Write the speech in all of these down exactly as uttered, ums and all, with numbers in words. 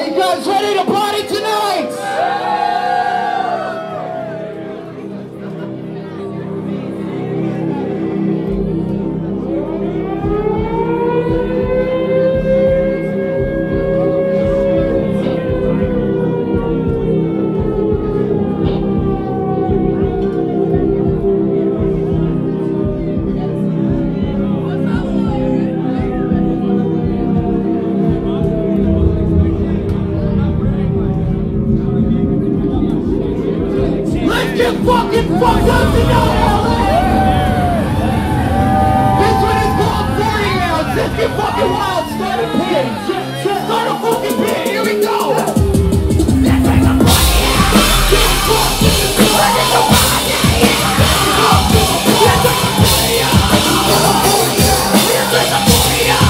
Are you guys ready to party tonight? Get fucking fucked up tonight, L A! This one is called forty ounce. Let's get fucking wild. Start a pit. Start a fucking pit. Here we go. Let's bring the party out. Get fucking good. It's a party. Let's bring the party out. Let's bring the party out.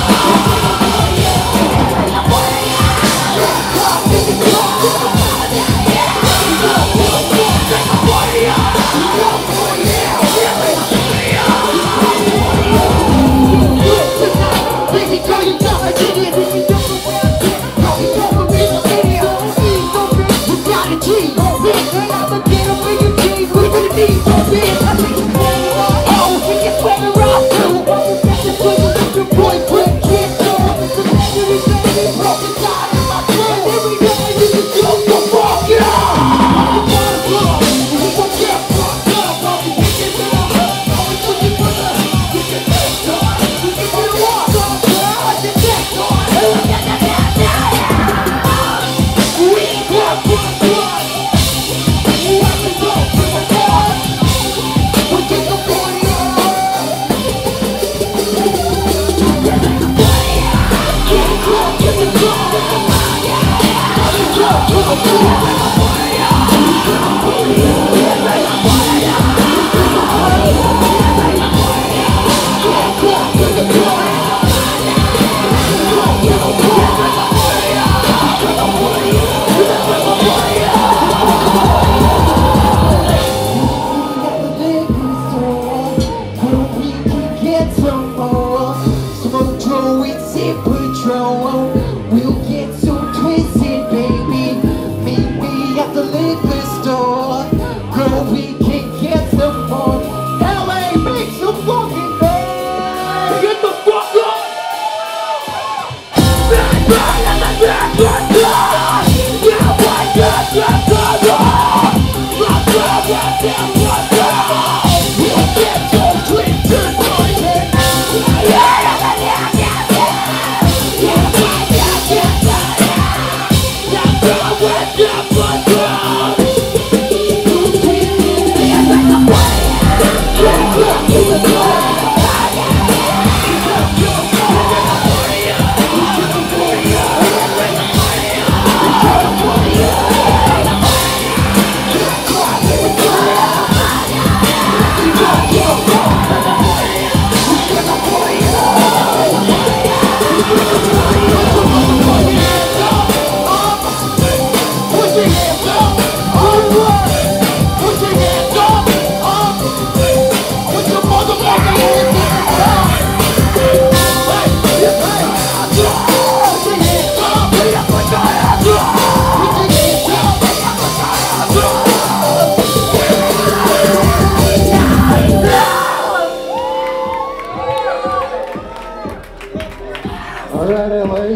Alright, L A.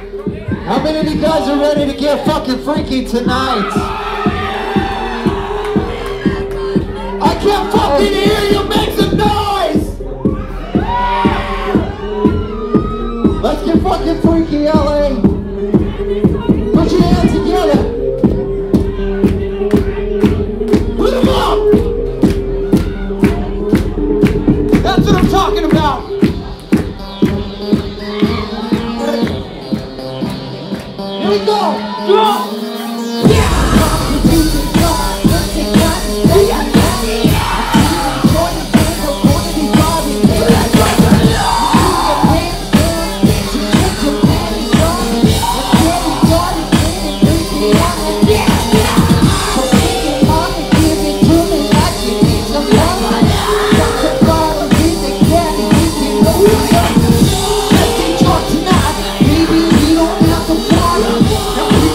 How many of you guys are ready to get fucking freaky tonight? I can't fucking hear you, make some noise! Let's get fucking freaky, L A. Put your hands together. Put them up! That's what I'm talking about. Here we go! Go! Let's get drunk tonight, baby, we don't have to party.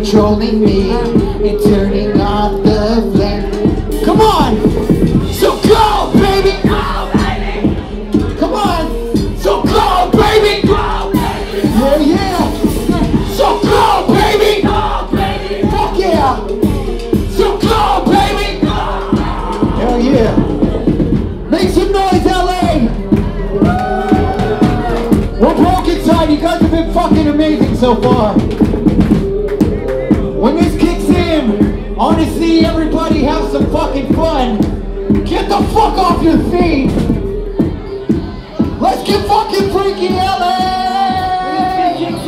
controlling me and turning off the flame. Come on! So go, baby! Go, baby! Come on! So go, baby! Go, baby! Yeah, yeah! So go, baby! Go, baby! Fuck yeah! So go, baby! Go! Hell yeah! Make some noise, L A! We're broke inside. You guys have been fucking amazing so far. When this kicks in, I want to see everybody have some fucking fun. Get the fuck off your feet. Let's get fucking freaky, L A! Jump,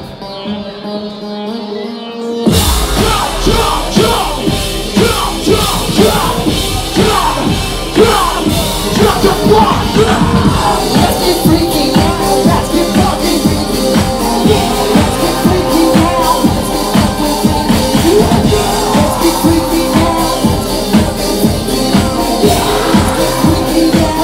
jump, jump, jump, jump, jump, jump, jump, jump the fuck. Let's get freaky now. Let's get fucking freaky. Yeah, let's get freaky now. Let's get freaky now. Yeah, let's get freaky now.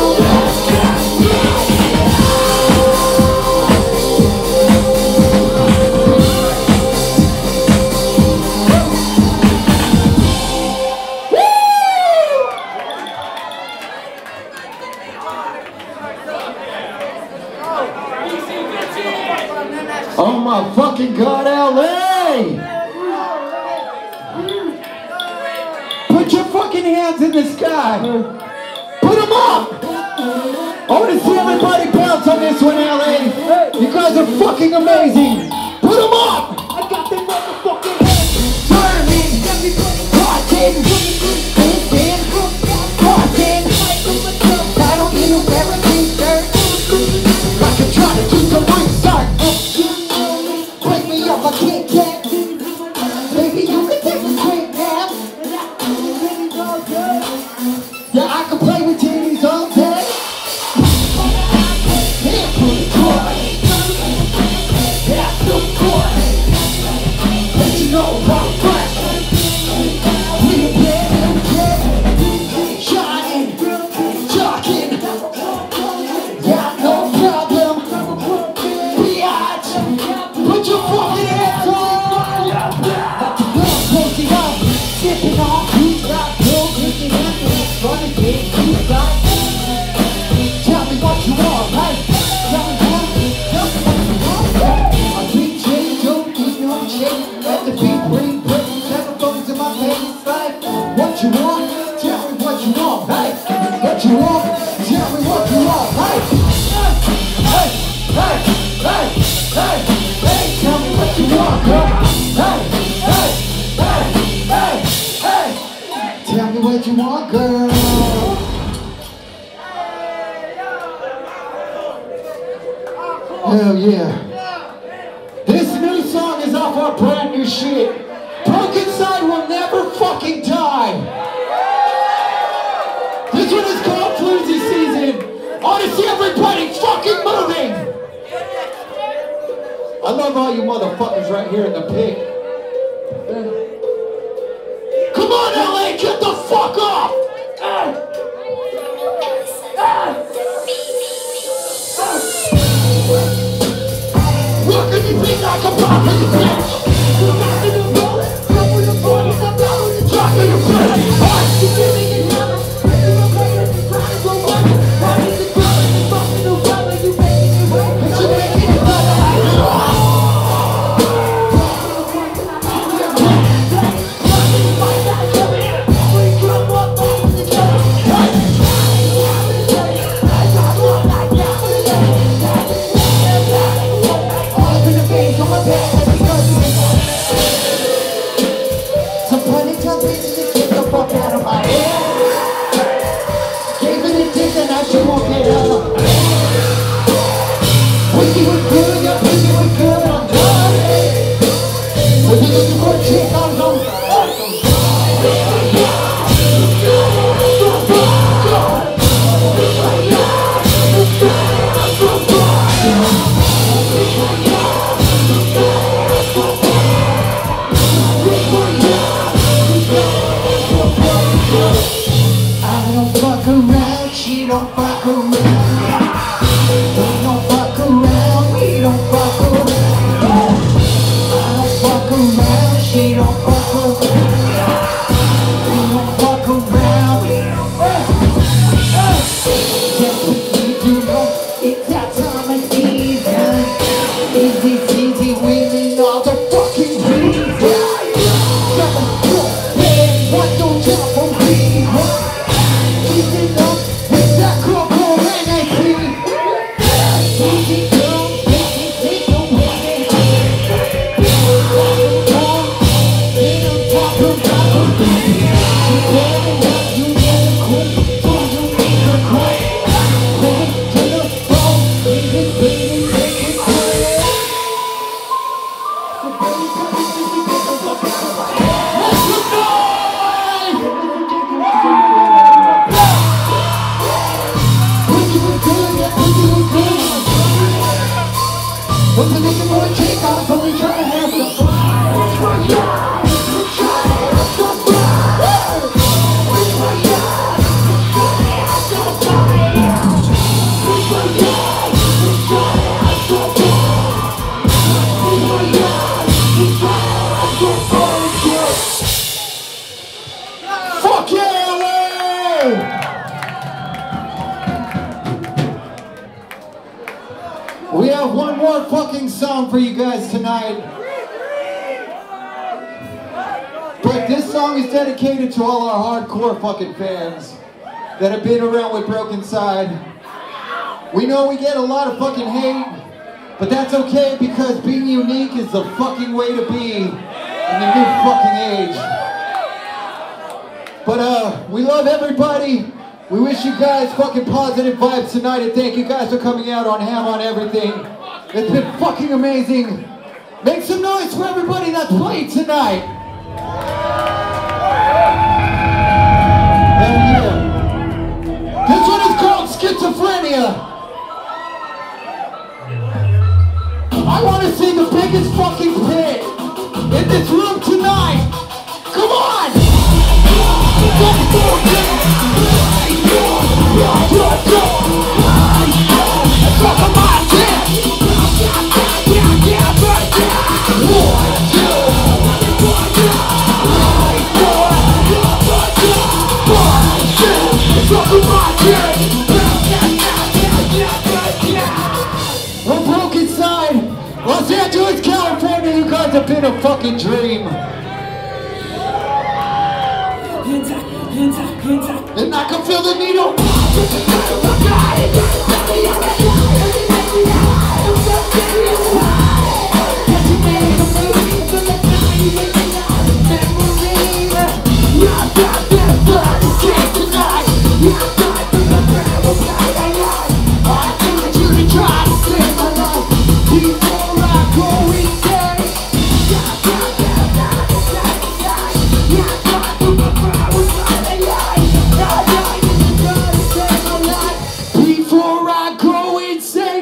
Oh my fucking God, L A! Put your fucking hands in the sky. Put them up! I want to see everybody bounce on this one, L A. You guys are fucking amazing. Put them up! I got them motherfucking hands. Turning, rocking, spinning, rocking. I don't need a pair of t-shirts. I can try to do some research. Break me up, I can't get. Baby, you can take a quick nap. Yeah, I can play with titties all day. Yeah, pretty cool. Yeah, so cool. But you know I'm fresh. We play, we play. Shining, talking. Yeah, no problem. Biatch. Put your fucking hands on! Got the blood posting up, sipping on who's got pills, drinking empty, running big, who's got. Tell me what you want, right? Tell me what, tell me what you want, right? I beat change, don't need no change. Let the beat ring, put telephones in my face, right? What you want? Tell me what you want, right? What you want? Tell me what you want, right? Hey, hey, hey, hey, hey, tell me what you want, girl. Hey, hey, hey, hey, hey. Tell me what you want, girl. Hell yeah. This new song is off our brand new shit. Broken Side will never fucking die. This one is called Floozy Season. I want to see everybody fucking moving. I love all you motherfuckers right here in the pig. Come on, L A, get the fuck up! Look at me beat like a property bitch! Drop in your bitch! She We have one more fucking song for you guys tonight. But this song is dedicated to all our hardcore fucking fans that have been around with Broken Side. We know we get a lot of fucking hate, but that's okay because being unique is the fucking way to be in the new fucking age. But uh, we love everybody. We wish you guys fucking positive vibes tonight, and thank you guys for coming out on Ham on Everything. It's been fucking amazing. Make some noise for everybody that's played tonight. Hell yeah. This one is called Schizophrenia. I want to see the biggest fucking pit in this room tonight. Come on! We're Broken Side, Los Angeles, California. You guys have been a fucking dream. And I can feel the needle. Before I go insane.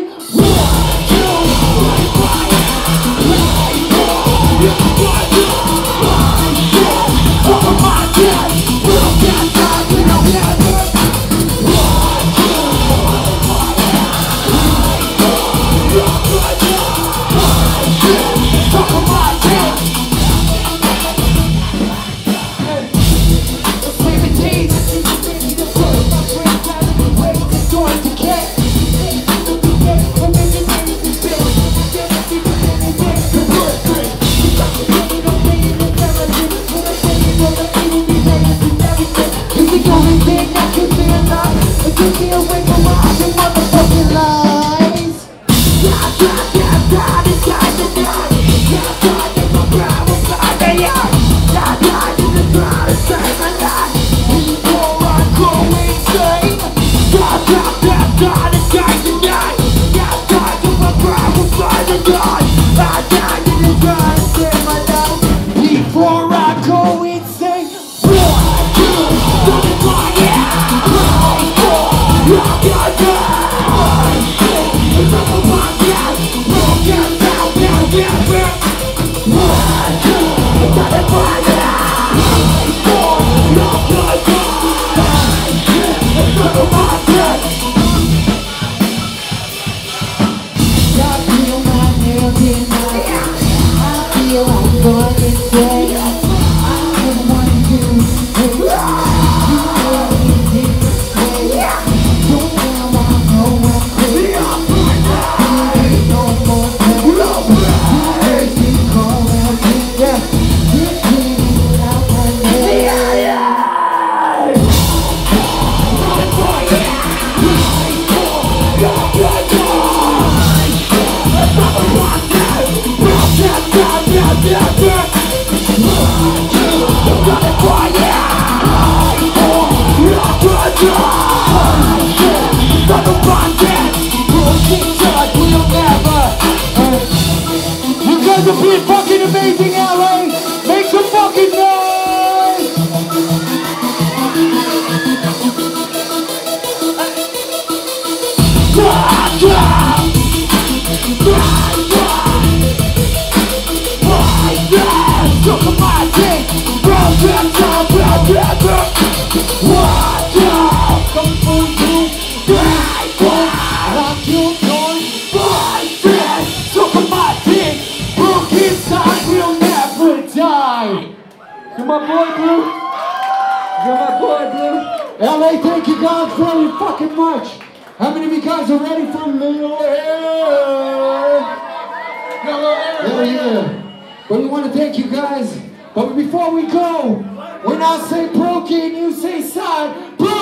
Watch out! Come for you! Right there! Like you don't fight this! Look at my dick! Broke inside will never die! You're my boy, Blue. You're my boy, Blue. L A, thank you guys very fucking much. How many of you guys are ready for Little Air? Hell yeah. But we want to thank you guys. But before we go, when I say broken, you say side.